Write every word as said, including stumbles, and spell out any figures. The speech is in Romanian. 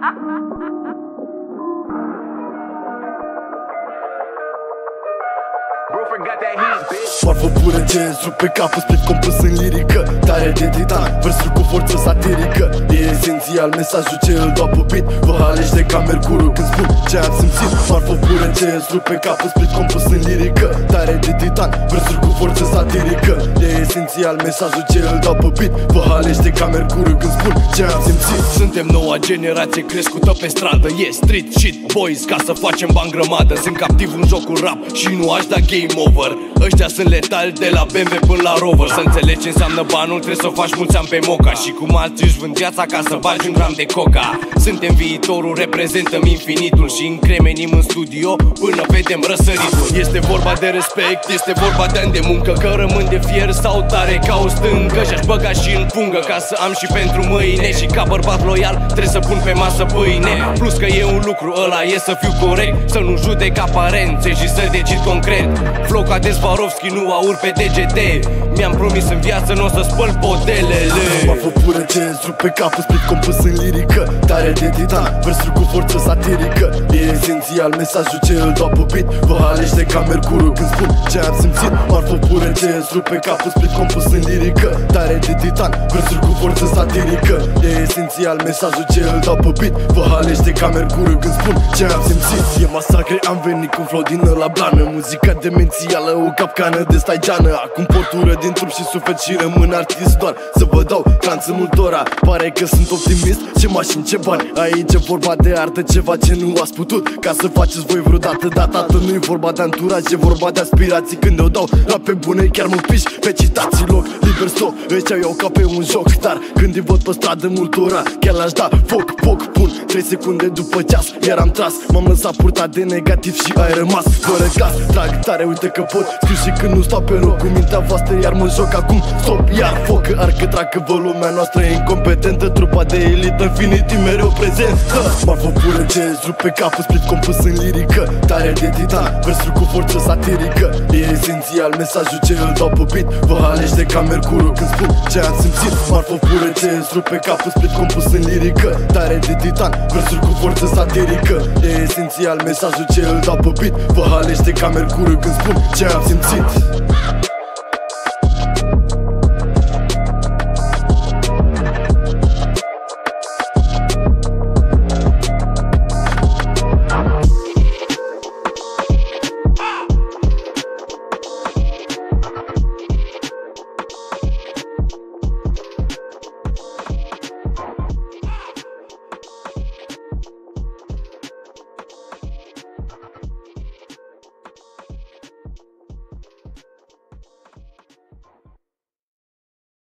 Marfă pură ce îți rup pe capul, split compus în lirică, tare de titan, versuri cu forță satirică. E esențial mesajul ce îl dau pe beat. Vă halești de ca Mercuriu când spun ce am simțit. Marfă pură ce îți rup pe capul, split compus în lirică, tare de titan, versuri cu forță satirică. E esențial mesajul ce îl dau pe beat. Vă halești de ca Mercuriu când spun ce am simțit. Suntem noua generație crescută pe stradă, e street shit boys ca să facem bani grămadă. Sunt captiv în jocul rap și nu aș da game over. Ăștia sunt letali de la B M W până la Rover. Să înțelegi ce înseamnă banul, trebuie să faci mulți ani pe moca. Și cum alții își vând viața ca să bagi un gram de coca. Suntem viitorul, reprezentăm infinitul și încremenim în studio până vedem răsăritul. Este vorba de respect, este vorba de ani de muncă, că rămân de fier sau tare ca o stâncă. Și-aș băga și în pungă ca să am și pentru mâine. Și ca bărbat loial trebuie să pun pe masă pâine. Plus că e un lucru, ăla e să fiu corect, să nu judec aparențe și să decid concret. Flow ca de Swarovski, nu aur pe degete. Mi-am promis în viață n-o să spăl podelele. Marfă pură ce îți rup pe capul, split compus în lirică, tare de titan, versuri cu forță satirică. E esențial mesajul ce îl dau pe beat. Vă halești de ca Mercuriu când spun ce am simțit. Marfă pură ce îți rup pe capul, split compus în lirică, tare de titan, versuri cu forță satirică. E esențial mesajul ce îl dau pe beat. Vă halești de ca Mercuriu când spun ce am simțit. E masacre, am venit cu flow din ăla blană, muzica demențială, o capcană de staigeană. Acum portură din trup și suflet și rămân artist doar să vă dau trans în multora. Pare că sunt optimist, ce mașini, ce bani. Aici e vorba de artă, ceva ce nu ați putut ca să faceți voi vreodată. Dar tată, nu-i vorba de anturaj, e vorba de aspirații. Când eu dau la pe bune, chiar mă piși pe citații. Loc, liber stop, ăștia iau ca pe un joc. Dar când îi văd pe stradă multora, chiar l-aș da foc, poc, pun trei secunde după ceas, iar am tras. M-am lăsat purtat de negativ și ai rămas fără gas. Trag tare, uite că pot, scriu și când nu stau pe loc. Cu mintea voastră iar mă joc acum, stop, iar foc. Că arcă tracă vă, lumea noastră e incompetentă. Trupa de elită, infinitiv mereu prezentă. Marfă pură ce îți rup pe capul, split compus în lirică, tare de titan, versuri cu forță satirică. E esențial mesajul ce îl dau pe beat. Vă halești de ca Mercuriu când spun ce am simțit. Marfă pură ce îți rup pe capul, split compus în lirică, tare de titan, versuri cu forță satirică. E esențial mesajul ce îl dau pe beat. Vă halești de ca Mercuriu când spun ce am simțit.